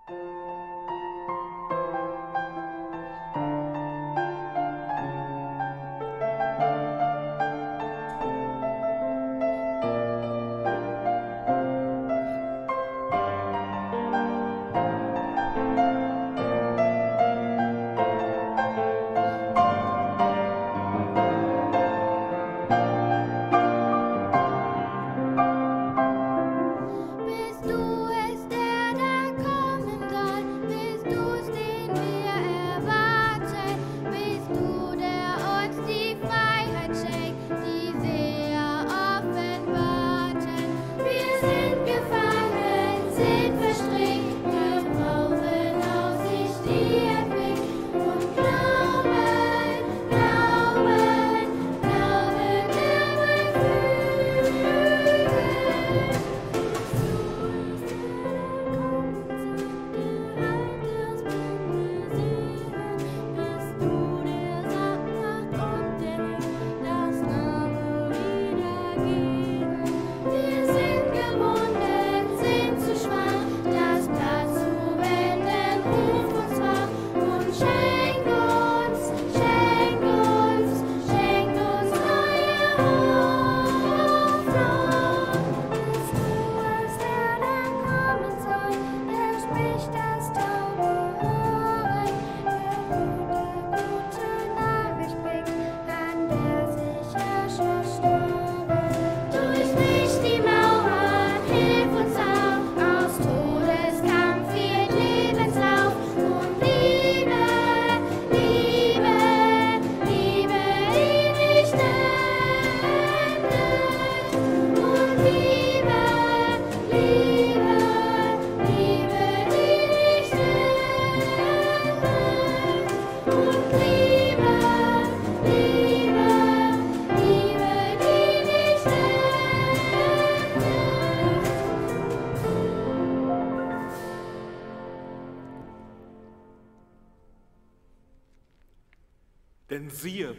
Denn siehe,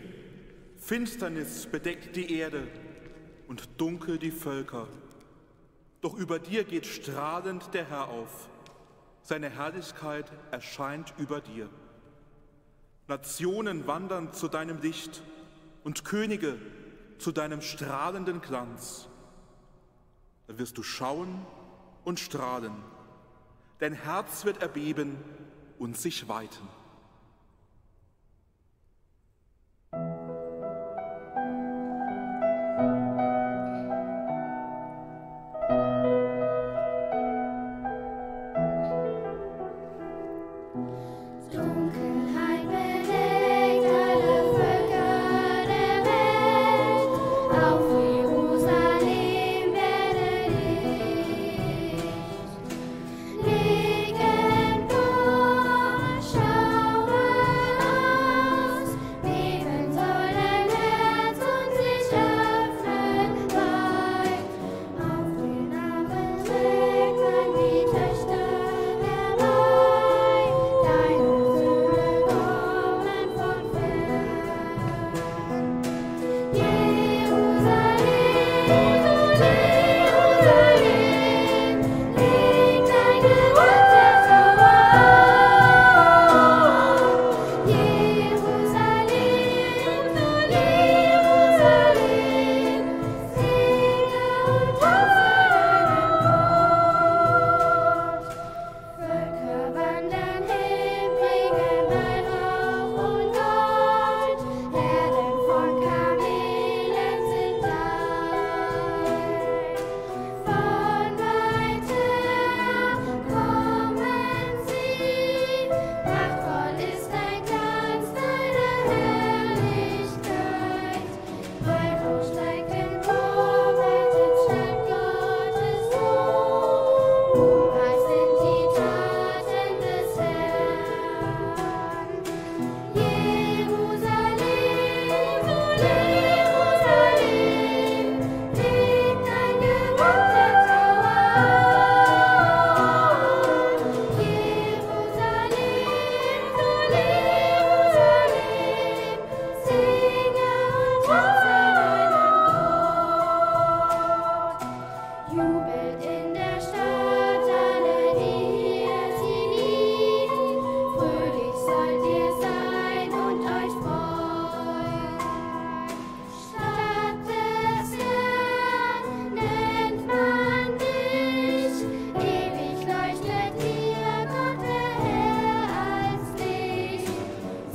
Finsternis bedeckt die Erde und dunkel die Völker. Doch über dir geht strahlend der Herr auf. Seine Herrlichkeit erscheint über dir. Nationen wandern zu deinem Licht und Könige zu deinem strahlenden Glanz. Da wirst du schauen und strahlen. Dein Herz wird erbeben und sich weiten. Show.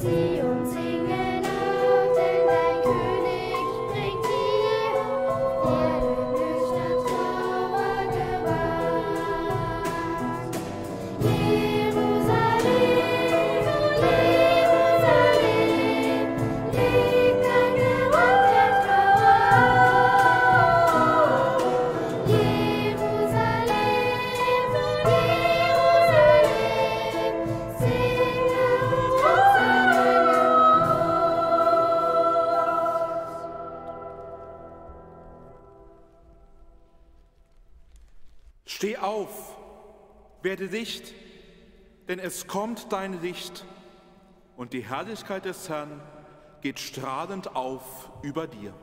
Steh auf, werde Licht, denn es kommt dein Licht und die Herrlichkeit des Herrn geht strahlend auf über dir.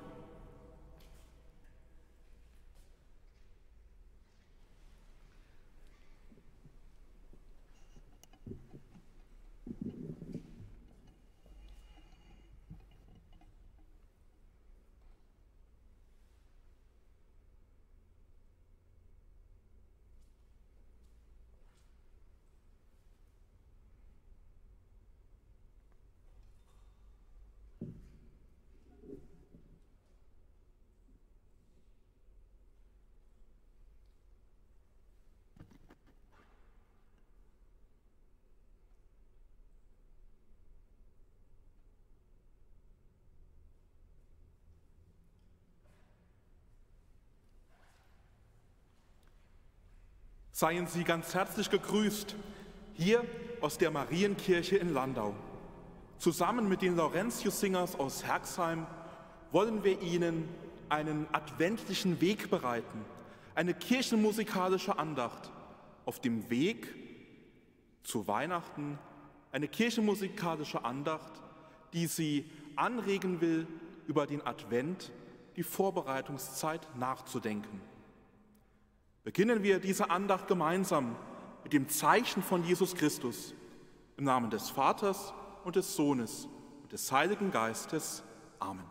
Seien Sie ganz herzlich gegrüßt, hier aus der Marienkirche in Landau. Zusammen mit den Laurentius-Singers aus Herxheim wollen wir Ihnen einen adventlichen Weg bereiten, eine kirchenmusikalische Andacht auf dem Weg zu Weihnachten, eine kirchenmusikalische Andacht, die Sie anregen will, über den Advent, die Vorbereitungszeit nachzudenken. Beginnen wir diese Andacht gemeinsam mit dem Zeichen von Jesus Christus, im Namen des Vaters und des Sohnes und des Heiligen Geistes. Amen.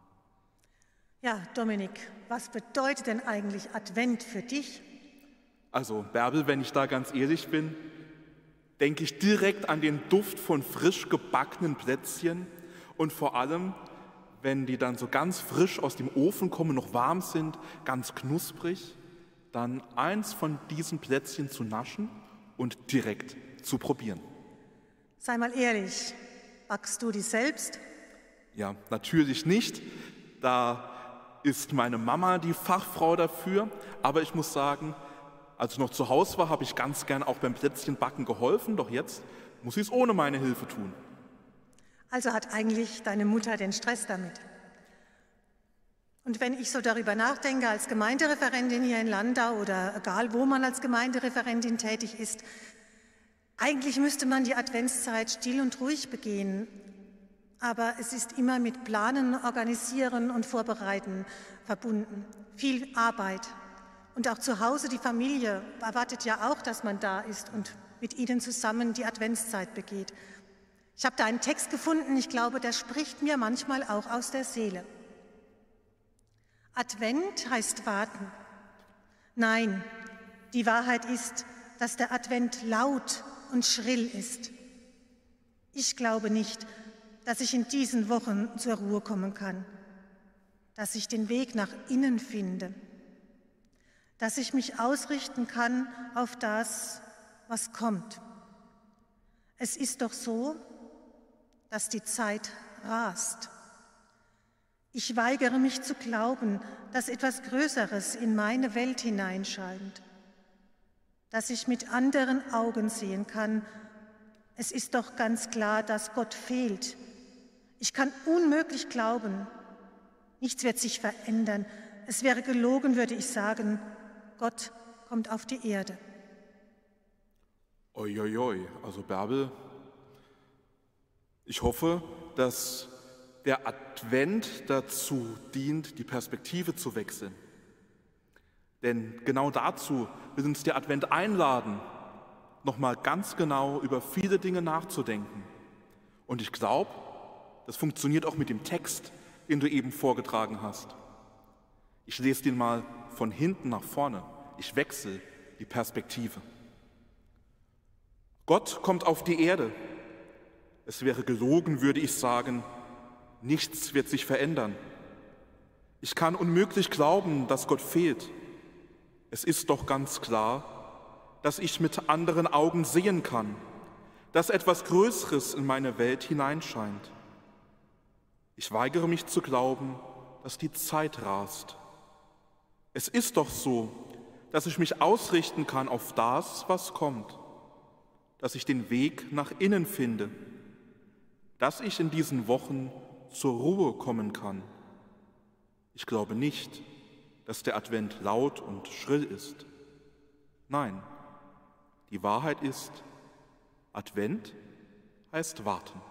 Ja, Dominik, was bedeutet denn eigentlich Advent für dich? Also, Bärbel, wenn ich da ganz ehrlich bin, denke ich direkt an den Duft von frisch gebackenen Plätzchen und vor allem, wenn die dann so ganz frisch aus dem Ofen kommen, noch warm sind, ganz knusprig, dann eins von diesen Plätzchen zu naschen und direkt zu probieren. Sei mal ehrlich, backst du die selbst? Ja, natürlich nicht. Da ist meine Mama die Fachfrau dafür. Aber ich muss sagen, als ich noch zu Hause war, habe ich ganz gern auch beim Plätzchenbacken geholfen. Doch jetzt muss ich es ohne meine Hilfe tun. Also hat eigentlich deine Mutter den Stress damit? Und wenn ich so darüber nachdenke, als Gemeindereferentin hier in Landau oder egal, wo man als Gemeindereferentin tätig ist, eigentlich müsste man die Adventszeit still und ruhig begehen. Aber es ist immer mit Planen, Organisieren und Vorbereiten verbunden. Viel Arbeit. Und auch zu Hause die Familie erwartet ja auch, dass man da ist und mit ihnen zusammen die Adventszeit begeht. Ich habe da einen Text gefunden, ich glaube, der spricht mir manchmal auch aus der Seele. Advent heißt warten. Nein, die Wahrheit ist, dass der Advent laut und schrill ist. Ich glaube nicht, dass ich in diesen Wochen zur Ruhe kommen kann, dass ich den Weg nach innen finde, dass ich mich ausrichten kann auf das, was kommt. Es ist doch so, dass die Zeit rast. Ich weigere mich zu glauben, dass etwas Größeres in meine Welt hineinscheint, dass ich mit anderen Augen sehen kann. Es ist doch ganz klar, dass Gott fehlt. Ich kann unmöglich glauben, nichts wird sich verändern. Es wäre gelogen, würde ich sagen, Gott kommt auf die Erde. Uiuiui, also Bärbel, ich hoffe, dass der Advent dazu dient, die Perspektive zu wechseln. Denn genau dazu will uns der Advent einladen, nochmal ganz genau über viele Dinge nachzudenken. Und ich glaube, das funktioniert auch mit dem Text, den du eben vorgetragen hast. Ich lese den mal von hinten nach vorne. Ich wechsle die Perspektive. Gott kommt auf die Erde. Es wäre gelogen, würde ich sagen, nichts wird sich verändern. Ich kann unmöglich glauben, dass Gott fehlt. Es ist doch ganz klar, dass ich mit anderen Augen sehen kann, dass etwas Größeres in meine Welt hineinscheint. Ich weigere mich zu glauben, dass die Zeit rast. Es ist doch so, dass ich mich ausrichten kann auf das, was kommt, dass ich den Weg nach innen finde, dass ich in diesen Wochen zur Ruhe kommen kann. Ich glaube nicht, dass der Advent laut und schrill ist. Nein, die Wahrheit ist, Advent heißt warten.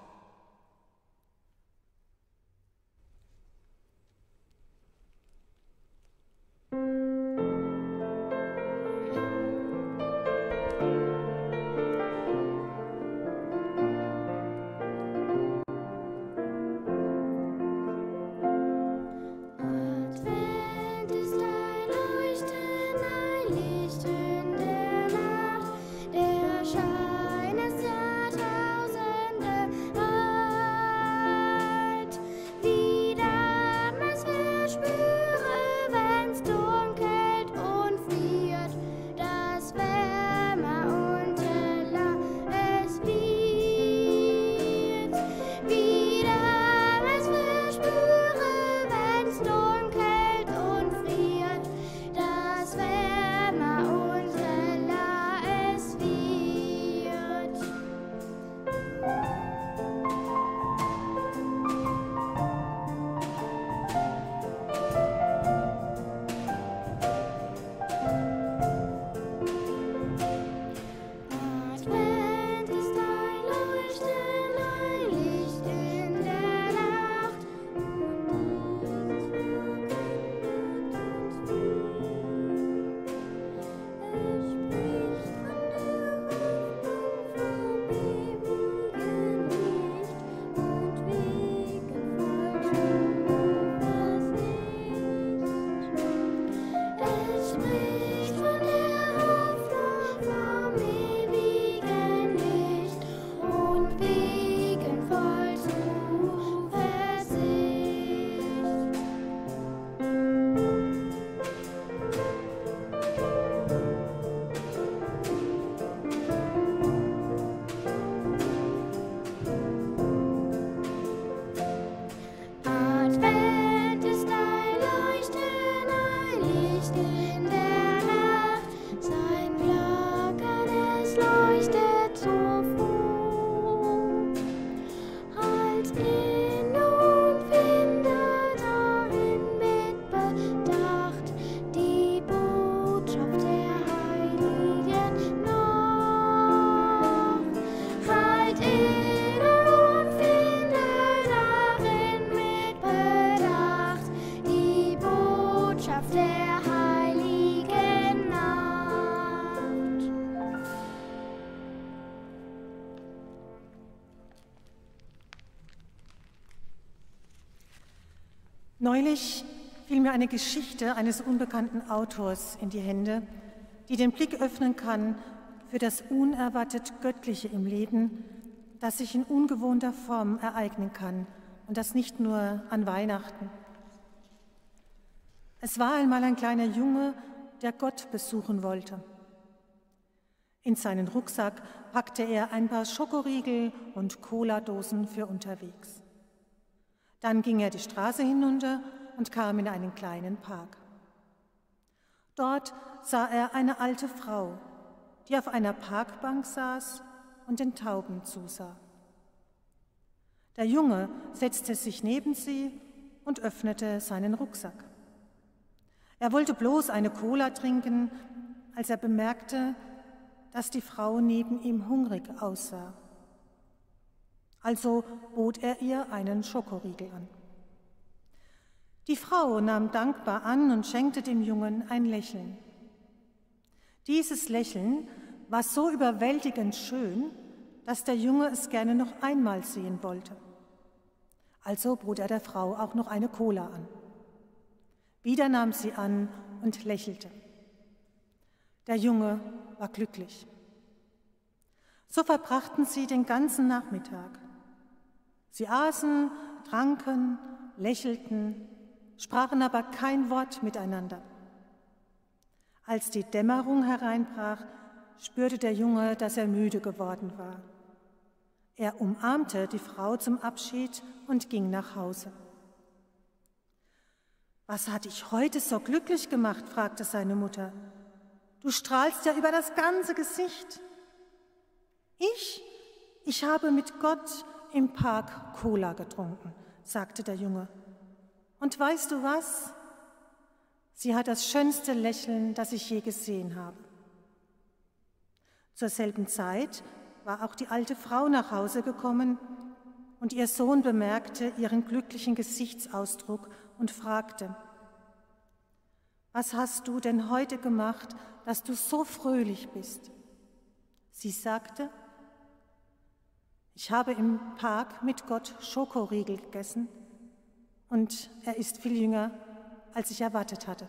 Neulich fiel mir eine Geschichte eines unbekannten Autors in die Hände, die den Blick öffnen kann für das unerwartet Göttliche im Leben, das sich in ungewohnter Form ereignen kann und das nicht nur an Weihnachten. Es war einmal ein kleiner Junge, der Gott besuchen wollte. In seinen Rucksack packte er ein paar Schokoriegel und Cola-Dosen für unterwegs. Dann ging er die Straße hinunter und kam in einen kleinen Park. Dort sah er eine alte Frau, die auf einer Parkbank saß und den Tauben zusah. Der Junge setzte sich neben sie und öffnete seinen Rucksack. Er wollte bloß eine Cola trinken, als er bemerkte, dass die Frau neben ihm hungrig aussah. Also bot er ihr einen Schokoriegel an. Die Frau nahm dankbar an und schenkte dem Jungen ein Lächeln. Dieses Lächeln war so überwältigend schön, dass der Junge es gerne noch einmal sehen wollte. Also bot er der Frau auch noch eine Cola an. Wieder nahm sie an und lächelte. Der Junge war glücklich. So verbrachten sie den ganzen Nachmittag. Sie aßen, tranken, lächelten, sprachen aber kein Wort miteinander. Als die Dämmerung hereinbrach, spürte der Junge, dass er müde geworden war. Er umarmte die Frau zum Abschied und ging nach Hause. »Was hat dich heute so glücklich gemacht?« fragte seine Mutter. »Du strahlst ja über das ganze Gesicht.« Ich habe mit Gott im Park Cola getrunken«, sagte der Junge. »Und weißt du was? Sie hat das schönste Lächeln, das ich je gesehen habe.« Zur selben Zeit war auch die alte Frau nach Hause gekommen und ihr Sohn bemerkte ihren glücklichen Gesichtsausdruck und fragte: »Was hast du denn heute gemacht, dass du so fröhlich bist?« Sie sagte: »Ich habe im Park mit Gott Schokoriegel gegessen und er ist viel jünger, als ich erwartet hatte.«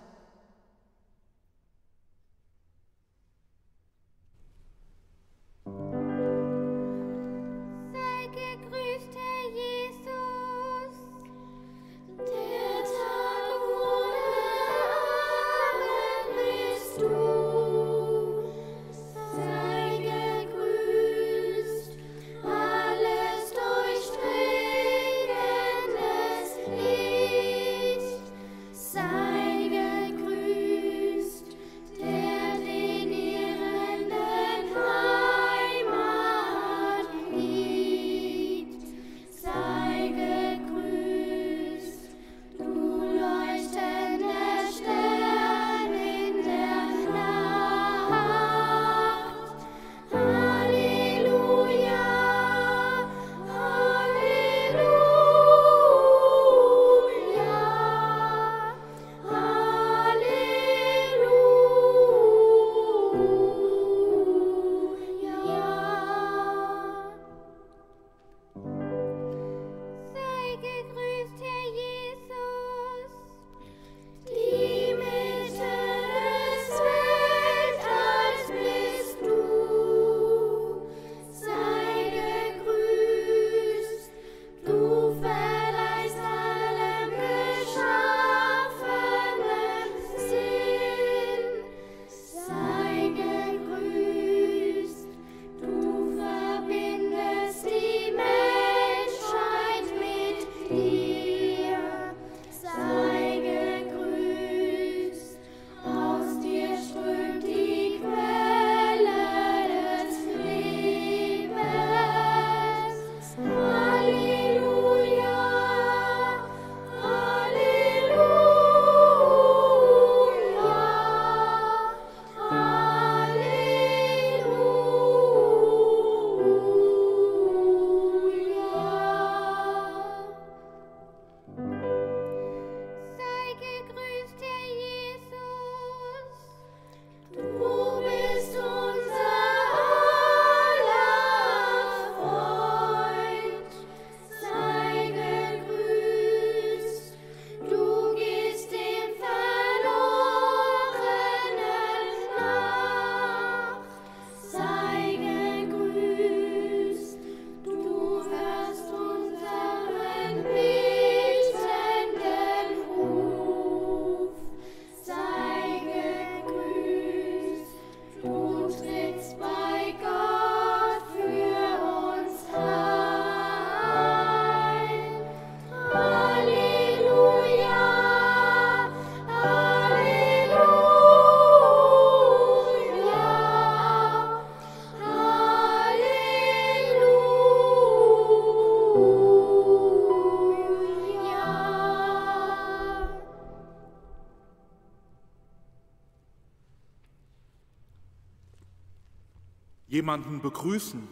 Jemanden begrüßen,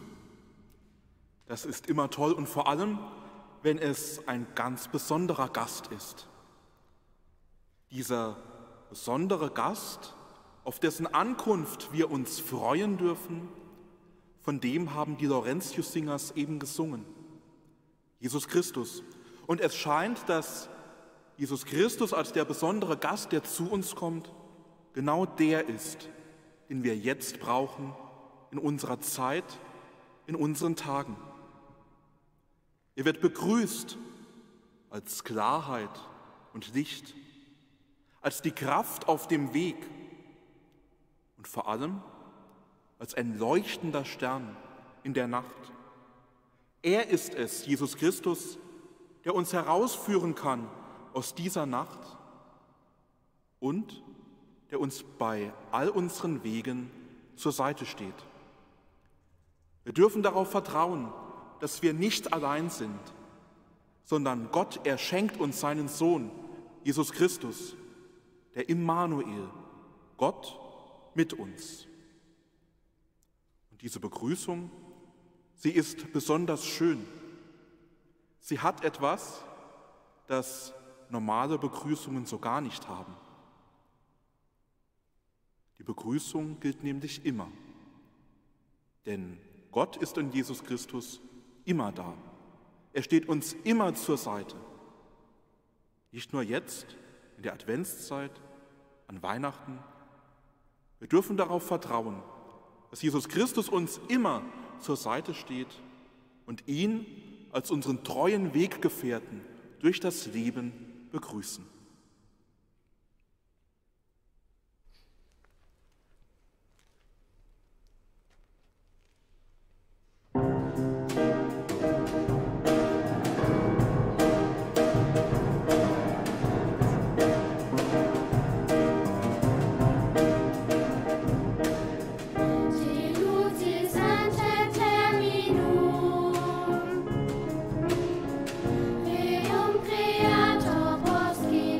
das ist immer toll und vor allem, wenn es ein ganz besonderer Gast ist. Dieser besondere Gast, auf dessen Ankunft wir uns freuen dürfen, von dem haben die Laurentius-Singers eben gesungen. Jesus Christus. Und es scheint, dass Jesus Christus als der besondere Gast, der zu uns kommt, genau der ist, den wir jetzt brauchen, in unserer Zeit, in unseren Tagen. Er wird begrüßt als Klarheit und Licht, als die Kraft auf dem Weg und vor allem als ein leuchtender Stern in der Nacht. Er ist es, Jesus Christus, der uns herausführen kann aus dieser Nacht und der uns bei all unseren Wegen zur Seite steht. Wir dürfen darauf vertrauen, dass wir nicht allein sind, sondern Gott, er schenkt uns seinen Sohn, Jesus Christus, der Immanuel, Gott mit uns. Und diese Begrüßung, sie ist besonders schön. Sie hat etwas, das normale Begrüßungen so gar nicht haben. Die Begrüßung gilt nämlich immer, denn Gott ist in Jesus Christus immer da. Er steht uns immer zur Seite. Nicht nur jetzt, in der Adventszeit, an Weihnachten. Wir dürfen darauf vertrauen, dass Jesus Christus uns immer zur Seite steht und ihn als unseren treuen Weggefährten durch das Leben begrüßen. Creator Boschi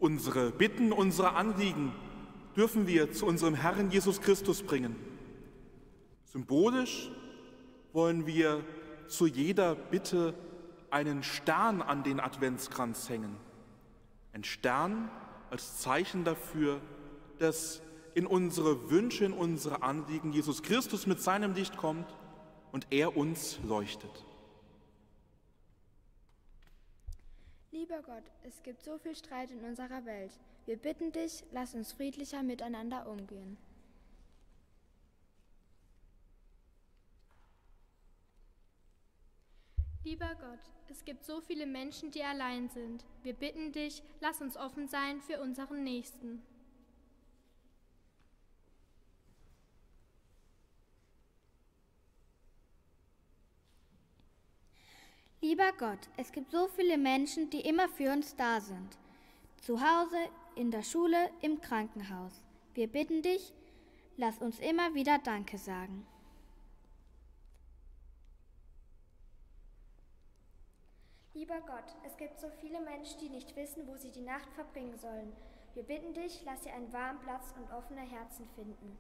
Unsere Bitten, unsere Anliegen dürfen wir zu unserem Herrn Jesus Christus bringen. Symbolisch wollen wir zu jeder Bitte einen Stern an den Adventskranz hängen. Ein Stern als Zeichen dafür, dass in unsere Wünsche, in unsere Anliegen Jesus Christus mit seinem Licht kommt und er uns leuchtet. Lieber Gott, es gibt so viel Streit in unserer Welt. Wir bitten dich, lass uns friedlicher miteinander umgehen. Lieber Gott, es gibt so viele Menschen, die allein sind. Wir bitten dich, lass uns offen sein für unseren Nächsten. Lieber Gott, es gibt so viele Menschen, die immer für uns da sind. Zu Hause, in der Schule, im Krankenhaus. Wir bitten dich, lass uns immer wieder Danke sagen. Lieber Gott, es gibt so viele Menschen, die nicht wissen, wo sie die Nacht verbringen sollen. Wir bitten dich, lass sie einen warmen Platz und offene Herzen finden.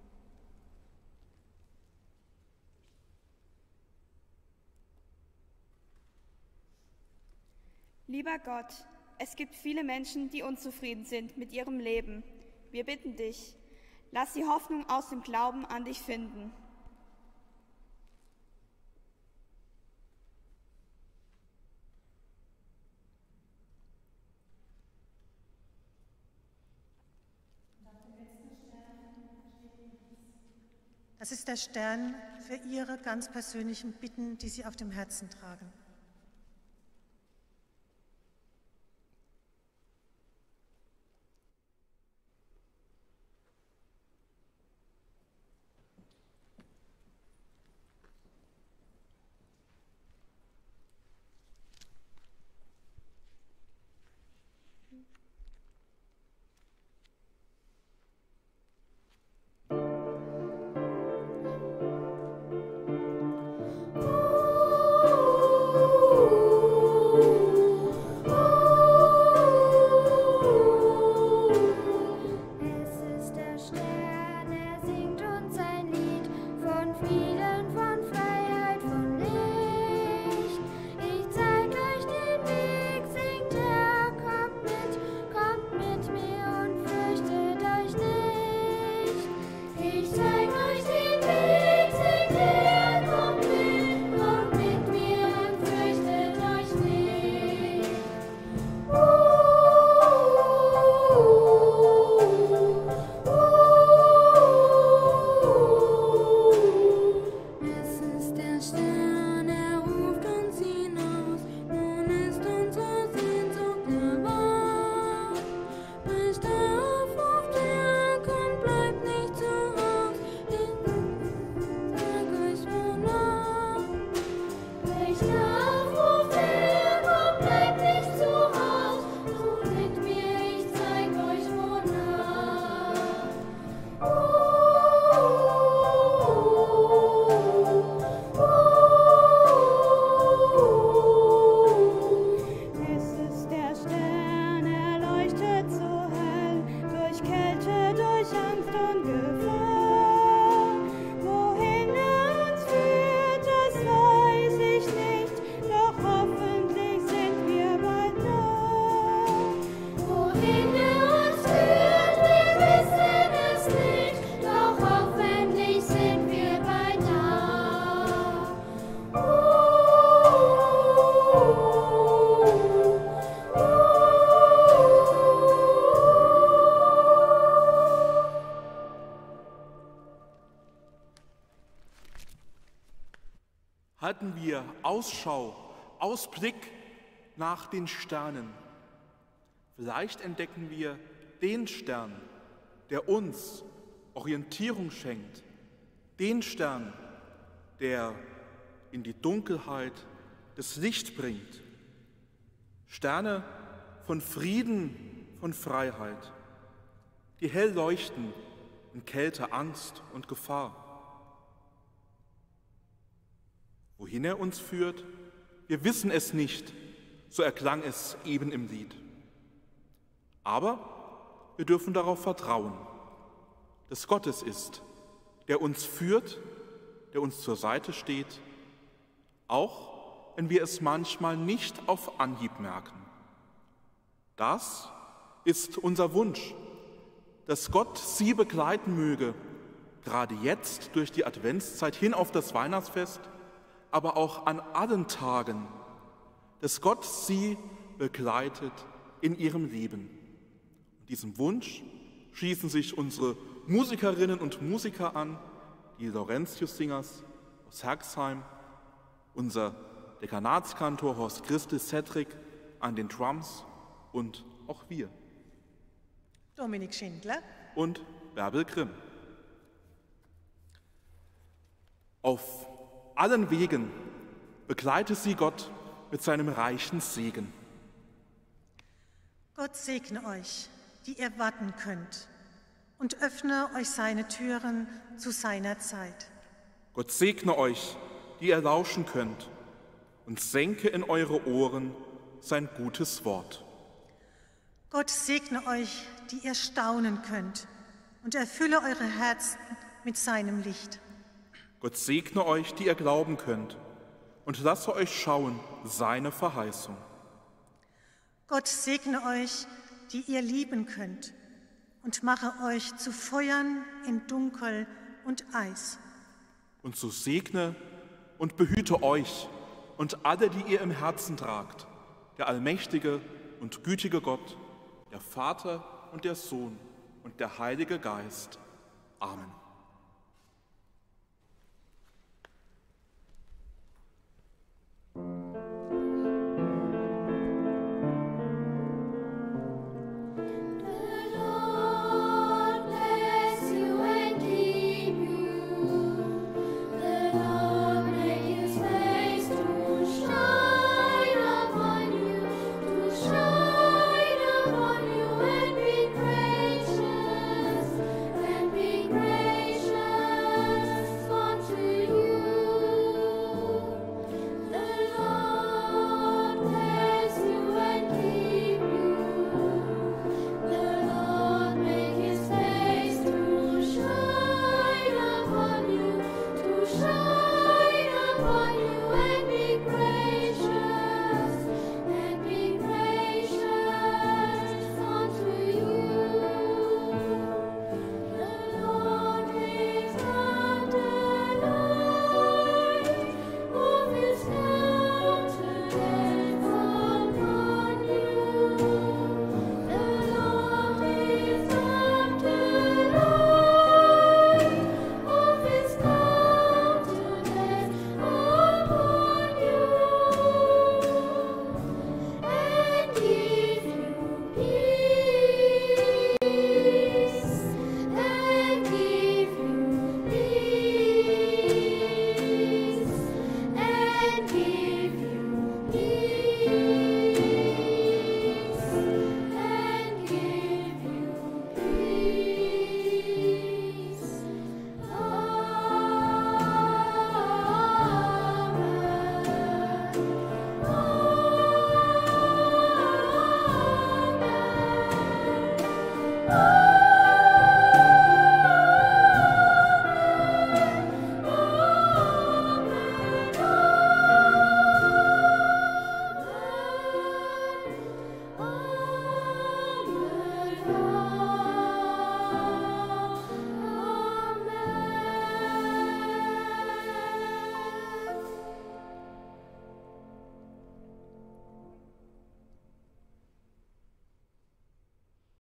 Lieber Gott, es gibt viele Menschen, die unzufrieden sind mit ihrem Leben. Wir bitten dich, lass sie Hoffnung aus dem Glauben an dich finden. Das ist der Stern für Ihre ganz persönlichen Bitten, die Sie auf dem Herzen tragen. Halten wir Ausschau, Ausblick nach den Sternen. Vielleicht entdecken wir den Stern, der uns Orientierung schenkt, den Stern, der in die Dunkelheit das Licht bringt. Sterne von Frieden, von Freiheit, die hell leuchten in Kälte, Angst und Gefahr. Wohin er uns führt, wir wissen es nicht, so erklang es eben im Lied. Aber wir dürfen darauf vertrauen, dass Gott es ist, der uns führt, der uns zur Seite steht, auch wenn wir es manchmal nicht auf Anhieb merken. Das ist unser Wunsch, dass Gott Sie begleiten möge, gerade jetzt durch die Adventszeit hin auf das Weihnachtsfest, aber auch an allen Tagen, dass Gott Sie begleitet in Ihrem Leben. Und diesem Wunsch schließen sich unsere Musikerinnen und Musiker an, die Laurentius-Singers aus Herxheim, unser Dekanatskantor Horst Christel Cedric an den Drums und auch wir. Dominik Schindler und Bärbel Grimm. Auf allen Wegen begleite Sie Gott mit seinem reichen Segen. Gott segne euch, die ihr warten könnt, und öffne euch seine Türen zu seiner Zeit. Gott segne euch, die ihr lauschen könnt, und senke in eure Ohren sein gutes Wort. Gott segne euch, die ihr staunen könnt, und erfülle eure Herzen mit seinem Licht. Gott segne euch, die ihr glauben könnt, und lasse euch schauen seine Verheißung. Gott segne euch, die ihr lieben könnt, und mache euch zu Feuern in Dunkel und Eis. Und so segne und behüte euch und alle, die ihr im Herzen tragt, der allmächtige und gütige Gott, der Vater und der Sohn und der Heilige Geist. Amen.